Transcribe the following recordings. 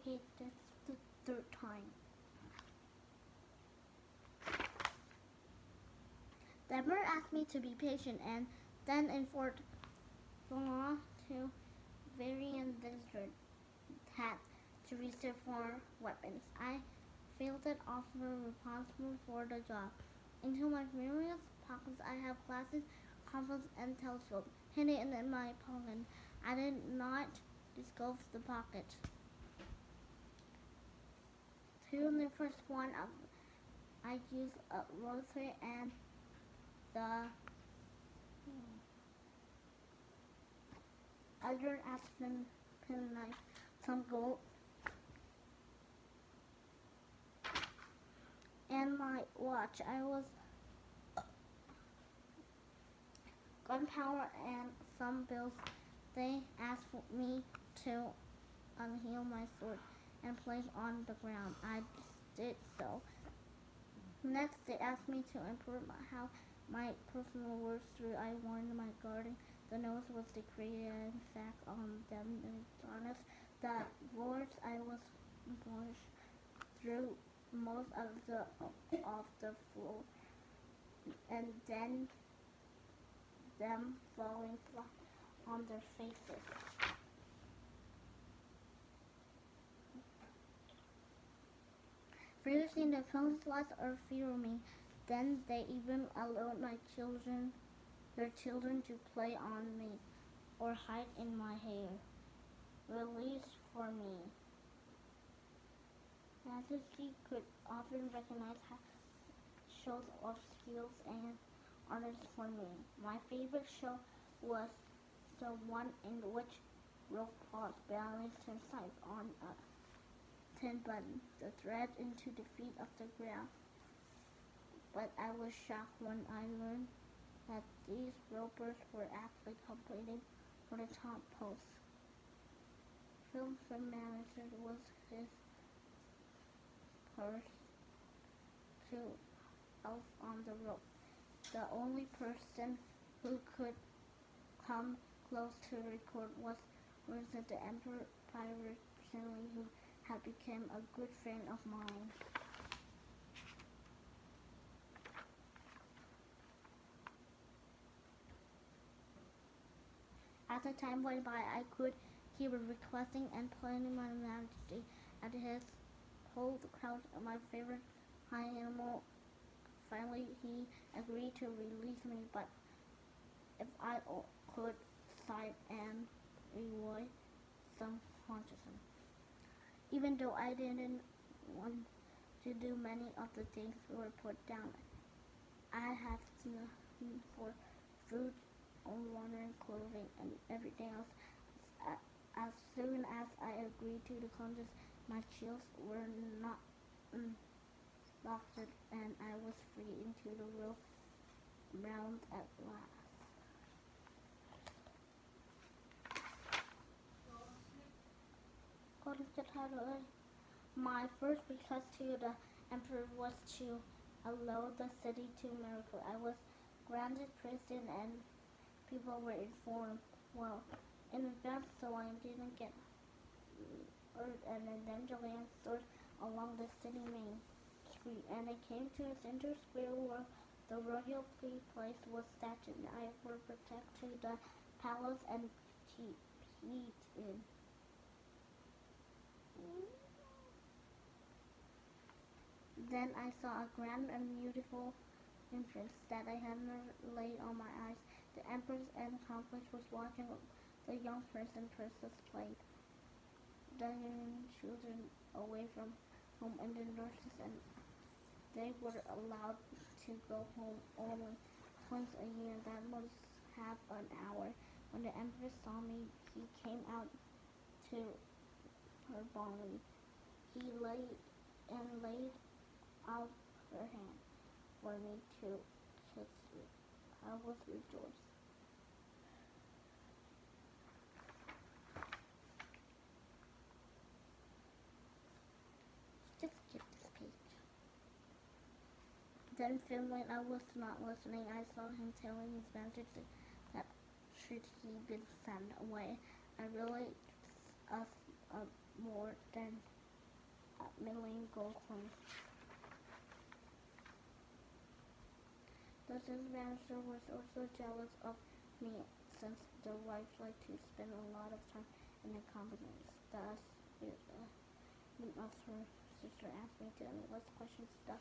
Okay, that's the third time. The emperor asked me to be patient and then enforced the law to Varian Desert had to reserve for weapons. I felt that officer responsible for the job. Into my various pockets I have glasses, compass, and telescope hidden in my pocket. I did not discover the pocket. To the first one, I used a rosary and the other aspen penknife, some gold, and my watch. I was gunpowder and some bills. They asked me to unheal my sword and place on the ground. I did so. Next, they asked me to improve how my personal words through. I warned my guardian. The nose was decreed, in fact, on them honest. The words I was pushed through most of the floor, and then them falling flat on their faces. Previously, the police lost or fear me. Then they even allowed their children to play on me or hide in my hair. Release for me. Majesty could often recognize shows of skills and honors for me. My favorite show was the one in which rope pause balanced himself on a tin button, the thread into the feet of the ground. But I was shocked when I learned that these ropers were actually competing for the top post. Film manager was his purse to else on the rope. The only person who could come close to record was the Emperor Pirate Shinley, who had become a good friend of mine. As the time went by, I could keep requesting and pleading my majesty at his whole crowd of my favorite high animal. Finally, he agreed to release me, but if I could cite and reward some consciousness. Even though I didn't want to do many of the things were put down, I have nothing for food, water, clothing, and everything else. As soon as I agreed to the contest, my chills were not locked, and I was free into the real round at last. My first request to the emperor was to allow the city to miracle. I was granted prison and people were informed well in advance, so I didn't get hurt, and eventually I stood along the city main street, and I came to a center square where the royal place was statued. I were protected the palace and peed in. Then I saw a grand and beautiful entrance that I had never laid on my eyes. The empress and conflict was watching the young prince and princess play. The young children away from home and the nurses, and they were allowed to go home only twice a year. That was half an hour. When the empress saw me, he came out to her body. He laid out her hand for me to kiss me. I was rejoiced. Just skip this page. Then feeling I was not listening, I saw him telling his master that should he be sent away, I really more than gold coins. The manager was also jealous of me since the wives like to spend a lot of time in the companies. Thus, her sister asked me to endless questions that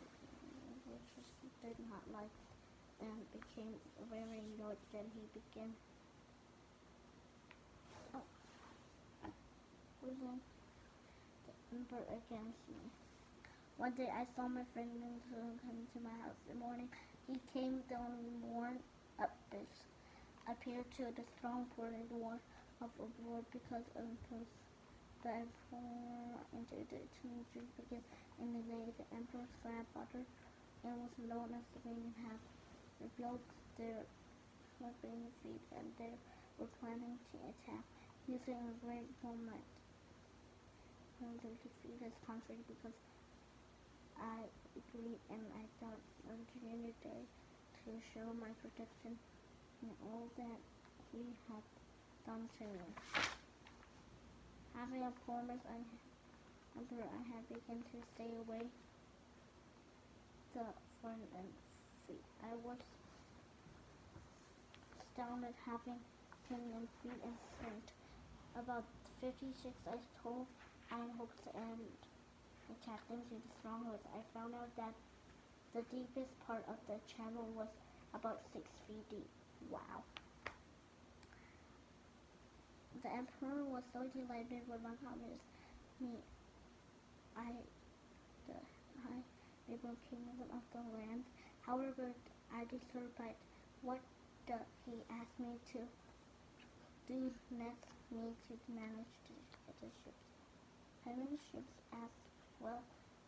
which did not like and became very annoyed. Then he began using the emperor against me. One day I saw my friend come to my house in the morning. He came down worn up this appeared to the strong ported war of a war because of the emperor entered the teenagers because in the day the emperor's grandfather and was known as the Green Half rebuilt their weapon feet and they were planning to attack using a great moment to defeat his country because I agreed and I thought on the day to show my protection and all that he had done to me. Having a promise I had begun to stay away the front and feet. I was astounded having him in feet and strength. About 56 I told I hoped to end attacked into the strongholds. I found out that the deepest part of the channel was about 6 feet deep. Wow. The emperor was so delighted with my promise. I able kingdom of the land. However, I disturbed by what he asked me to do next me to manage the ships. Having ships as well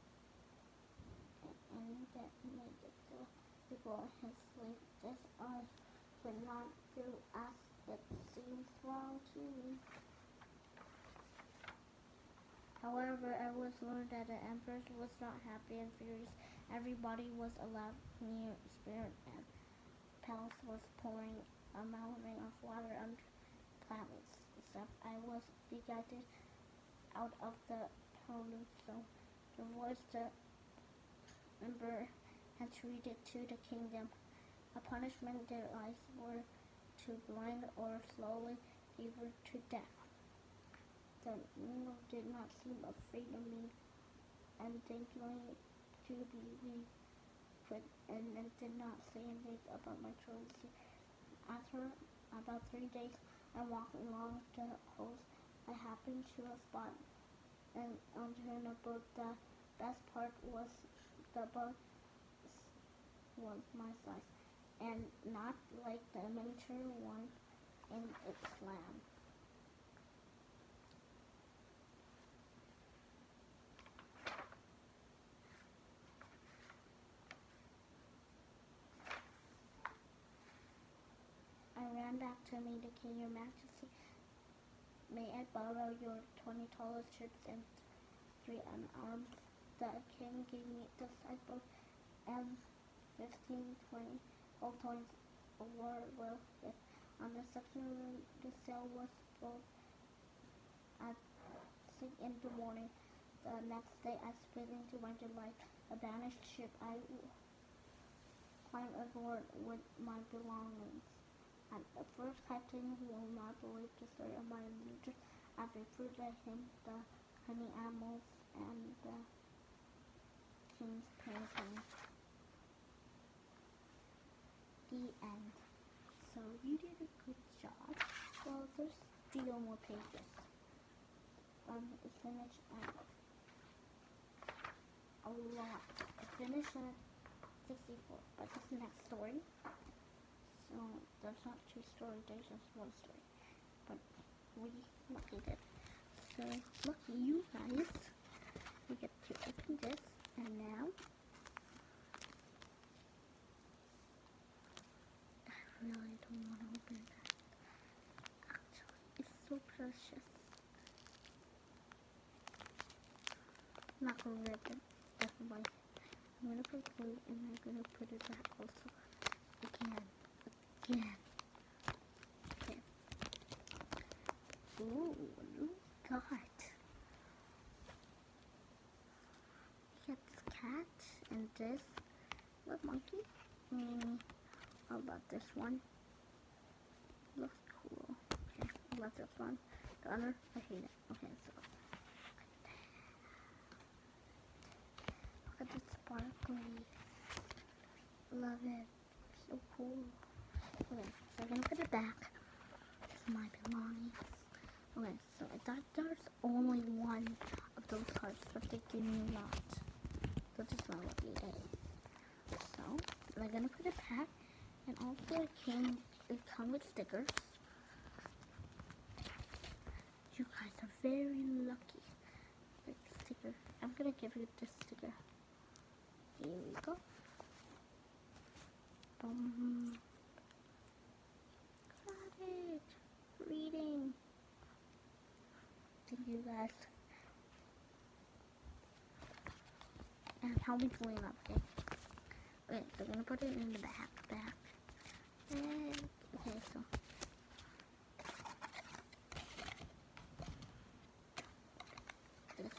and that made the people his slave. This I would not do as it seems wrong to me. However, I was learned that the emperor was not happy and furious. Everybody was allowed near spirit and palace was pouring a mountain of water and planets. Except I was beguiled out of the palace, so the voice the emperor had treated to the kingdom. A punishment their eyes were to blind or slowly delivered to death. The Nino did not seem afraid of me and thankfully to be put and did not say anything about my troubles. After about 3 days I walked along the coast. I happened to a spot and on a boat. The best part was the boat was my size and not like the miniature one in its land. I ran back to meet the king, your majesty. May I borrow your 20 tallest ships and 3 unarmed? The king gave me the sideboat and 15, 20 old coins were well hit. On the second room, the sail was full at 6 in the morning. The next day, I split into my delight. A banished ship, I climbed aboard with my belongings. And the first captain who will not believe the story of my adventures, I referred to him the honey animals and the king's painting. The end. So you did a good job. Well, there's still more pages. It's finished at a lot. I finished at 64, but this is the next story. So there's not 2 stories, there's just 1 story. But we lucky it. So lucky you guys. We get to open this, and now I really don't want to open that. Actually, it's so precious. I'm not gonna rip it. That's why I'm gonna put glue and I'm gonna put it back also again. Okay. Ooh, look at this. Look, monkey. How about this one? Looks cool. Okay, I love this one. The other, I hate it. Okay, so look at the sparkly. Love it. So cool. Okay, so I'm gonna put it back. This is my belongings. Okay, so I thought there's only one of those cards, but they gave me a lot. So this one will be A. So I'm gonna put it back, and also it comes with stickers. You guys are very lucky. Like sticker. I'm gonna give you this sticker. Here we go. Got it. Reading. Thank you guys. And how we doing up, okay? Okay, so I'm gonna put it in the back. Okay, so this.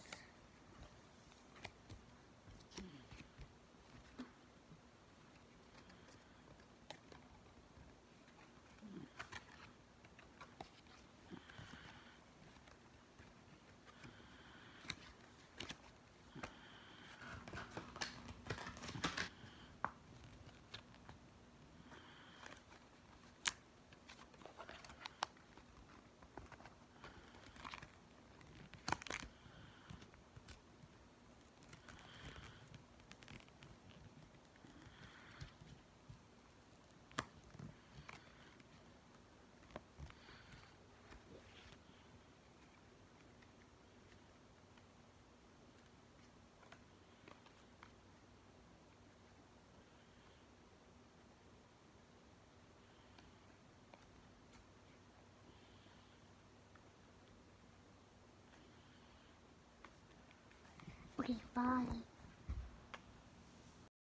Okay, bye.